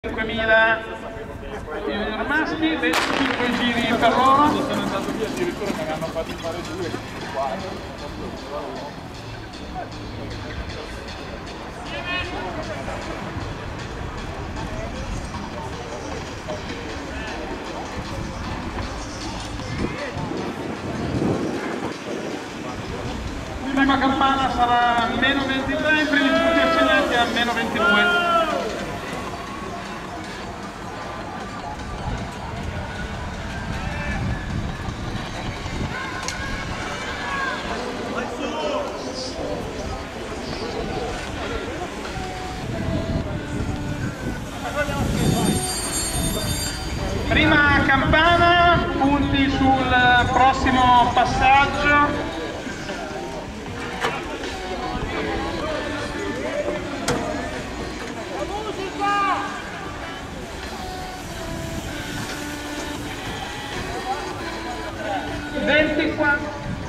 5.000 junior maschi, 25 giri per loro. Sono andato via, addirittura me ne hanno fatti fare 2, 4. Prima campana sarà meno 23, i primi punti assegnati a meno 22. Prima campana, punti sul prossimo passaggio. ...24,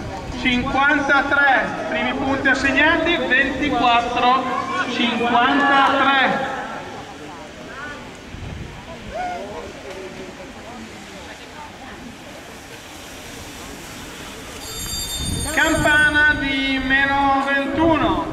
53, primi punti assegnati, 24, 53. Campana di meno 21.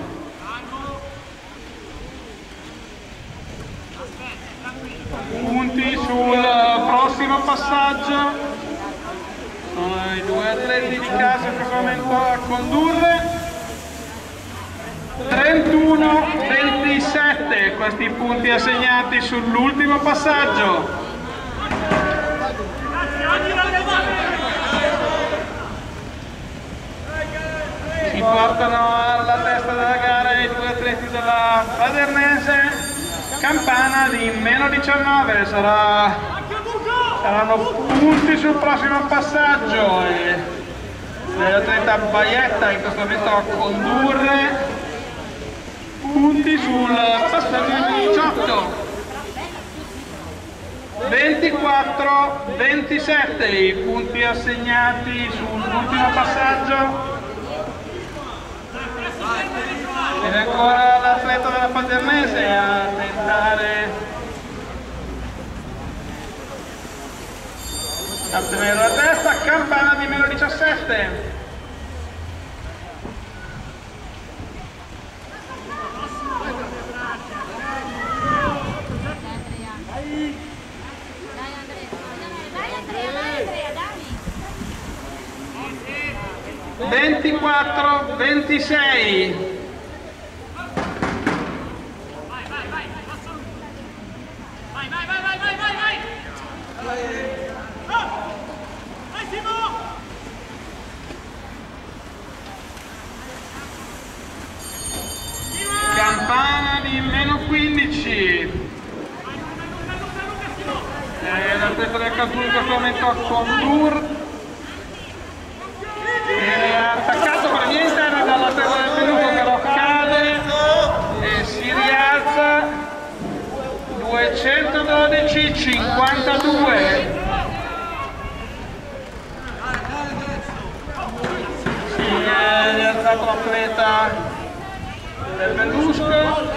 Punti sul prossimo passaggio. Sono i due atleti di casa in questo momento a condurre. 31-27 questi punti assegnati sull'ultimo passaggio. Si portano alla testa della gara i due atleti della Padernese. Campana di meno 19, saranno punti sul prossimo passaggio e l'atleta Baietta in questo momento a condurre, punti sul passaggio di 18. 24-27 i punti assegnati sull'ultimo passaggio. Ed ancora l'atleta della Padernese a tentare a tenere la testa. Campana di meno 17. Dai, 24-26. Campana di meno 15. L'atleta del Cantù in questo momento a condurre. È attaccato per la via interna dall'atleta del Tenuto, però cade e si rialza. 212-52. Si è rialzato l'atleta del Bellusco.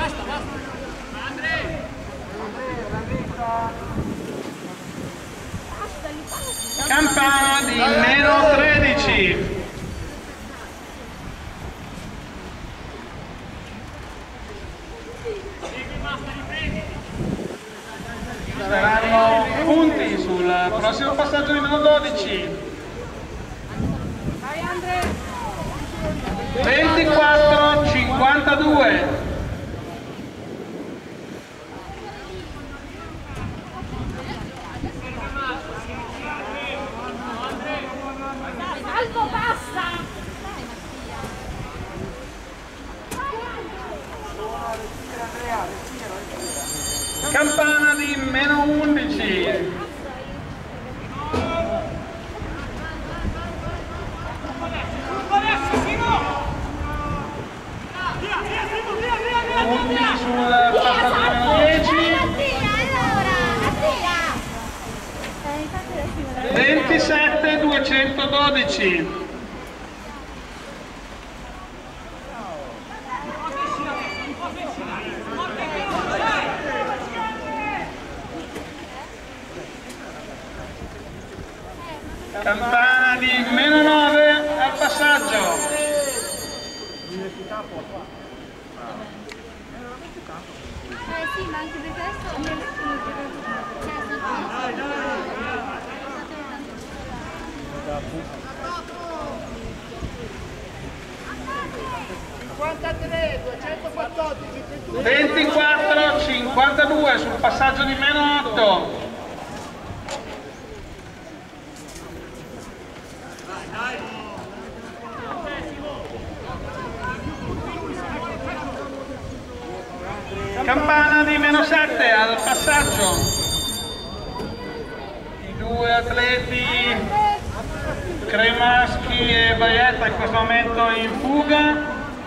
Campana di meno 13. Saranno punti sul prossimo passaggio di meno 12. 24-52. Salvo, passa! Campana di meno 11. Punti sul passaggio di meno 10. 27-212. Campana di -9 al passaggio. Sì, ma anche perché adesso mi -24, 52 sul passaggio di -8. Campana di -7 al passaggio. I due atleti Cremaschi e Baietta in questo momento in fuga.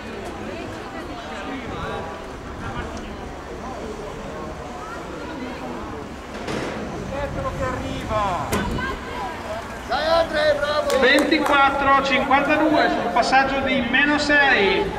Dai Andre, bravo! 24-52 sul passaggio di -6.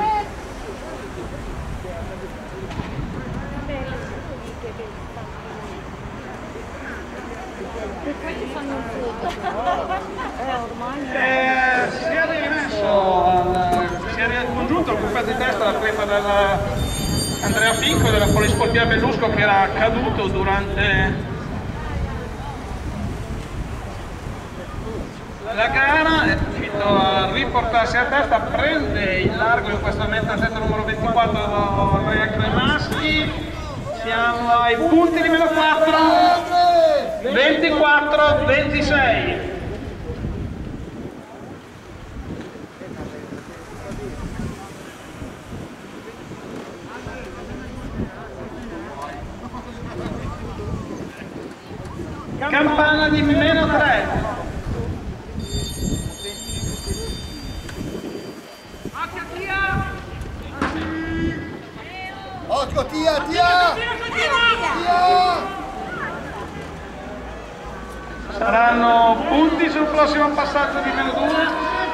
Si è rimesso, si è congiunto al colpo di testa l'atleta dell'Andrea Finco della Polisportiva Bellusco che era caduto durante la gara, è riuscito a riportarsi a testa, prende il largo in questo momento il set numero 24 Andrea Cremaschi. Siamo ai punti di -4, 24-26. Campana di -3. Occhio, Tia! Saranno punti sul prossimo passaggio di -2.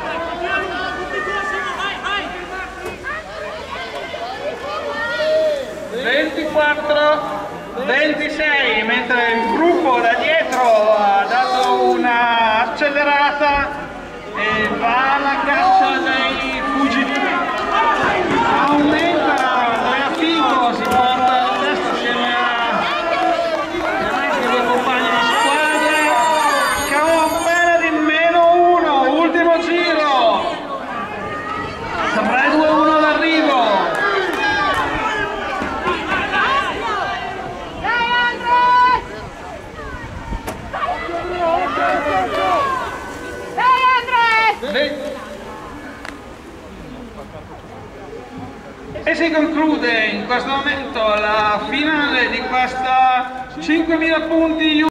(24-26), mentre il gruppo da dietro ha dato una accelerata e va alla caccia dei fuggitivi. Aumenta Andrea Finco, si porta la testa assieme ai due compagni di squadra. Campana di -1, ultimo giro. 3-2-1 d'arrivo. E si conclude in questo momento la finale di questa 5.000 punti